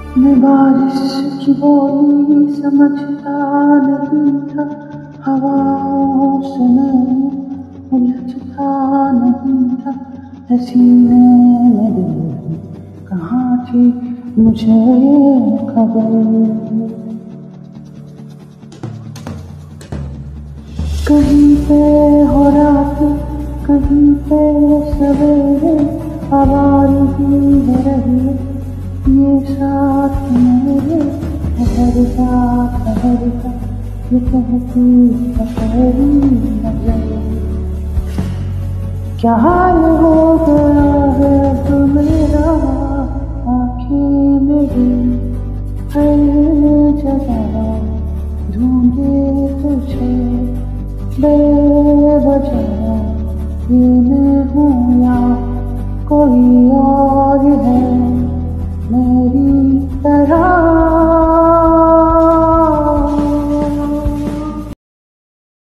मैं बारिश की बोली समझता नहीं था, हवाओं से मैं उलझता नहीं था, सीने में दिल कहाँ थी मुझे खबर। कहीं पे हो रात, कहीं पे सवेरे, आवाज़ ही रही ये साथ मेरे, ठहरता ठहरता ये कहती ठहरी नजर। क्या हाल हो गया है तो मेरा, आँखें मेरी हर जगह ढूंढे तुझे बेवजह। ये मैं हूँ या कोई और है मेरी